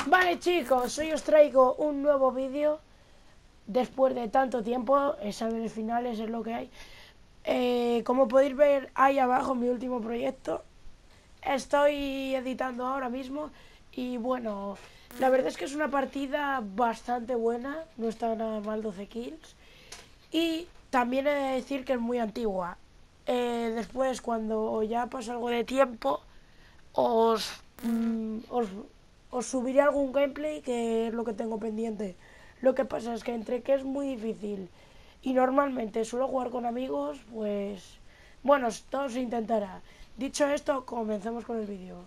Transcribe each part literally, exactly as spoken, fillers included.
Vale chicos, hoy os traigo un nuevo vídeo. Después de tanto tiempo, exámenes finales es lo que hay. eh, Como podéis ver ahí abajo, mi último proyecto. Estoy editando ahora mismo. Y bueno, la verdad es que es una partida bastante buena. No está nada mal, doce kills. Y también he de decir que es muy antigua. eh, Después, cuando ya pasa algo de tiempo, os, mm, os, os subiré algún gameplay, que es lo que tengo pendiente. Lo que pasa es que entre que es muy difícil y normalmente suelo jugar con amigos, pues bueno, todo se intentará. Dicho esto, comencemos con el vídeo.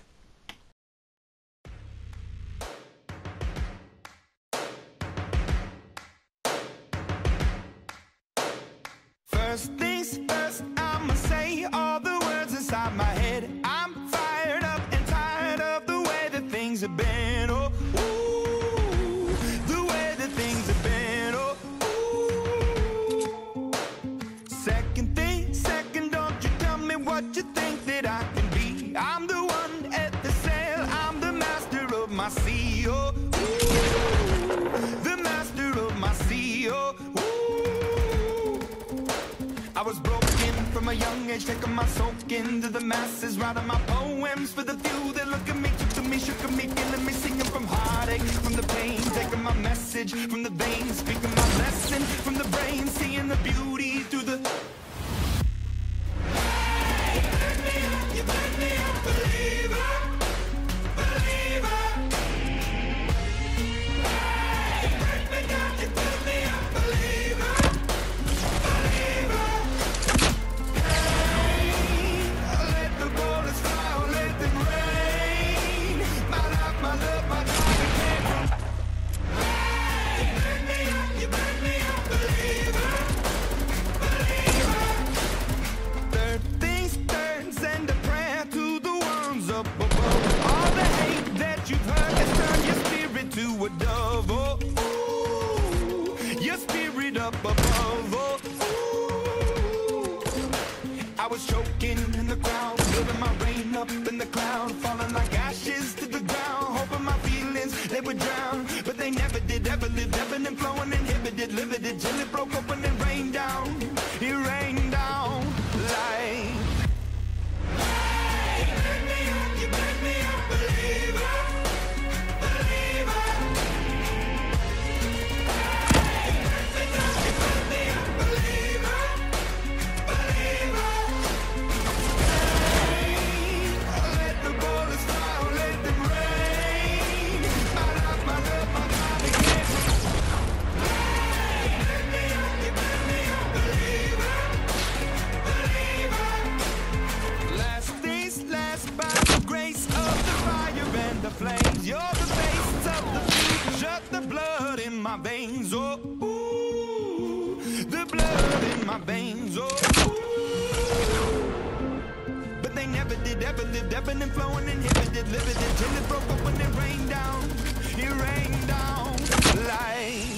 First things first, I'ma say all the words inside my head. I'm fired up and tired of the way that things have been. Oh, ooh, the way that things have been. Oh, ooh. Second thing, second, don't you tell me what you think that I can be. I'm the one at the sail, I'm the master of my sea. Oh, ooh, the master of my sea. Oh, I was broken from a young age, taking my soak into the masses, writing my poems for the few that look at me, took to me, shook at me, feeling me, singing from heartache, from the pain, taking my message from the veins, speaking my lesson from the brain, seeing the beauty through the... Hey, you burn me up, you burn me up, believer, believer. Hey, you burn me down, you burn me up, believer, believer. To a dove, oh, ooh, your spirit up above, oh, ooh. I was choking in the crowd, building my rain up in the cloud, falling like ashes to the ground, hoping my feelings, they would drown, but they never did, ever lived, ebbing and flowing, inhibited, limited, till it broke open and rained down, it rained down like... Hey, you burn me up, you burn me up, believer, believer. Flames, you're the base of the beat, shut the blood in my veins, oh, ooh, the blood in my veins, oh, ooh. But they never did, ever lived, ebbing and flowing, inhibited, limited, till it broke open and rained down, it rained down like...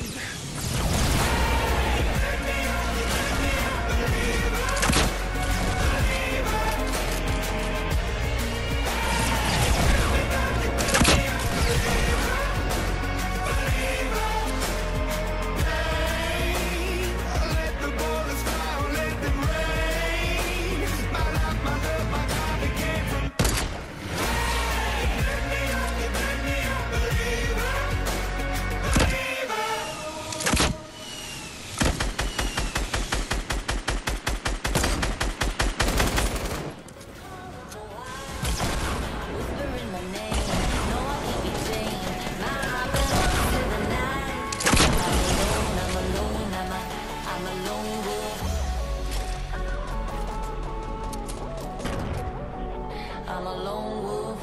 I'm a lone wolf.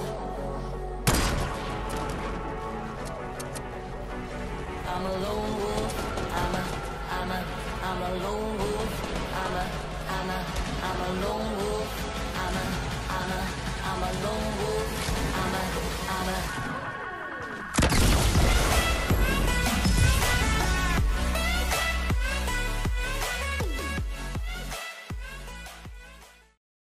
I'm a lone wolf. I'm a, I'm a, I'm a lone wolf. I'm a, I'm a, I'm a lone wolf. I'm a, I'm a, I'm a lone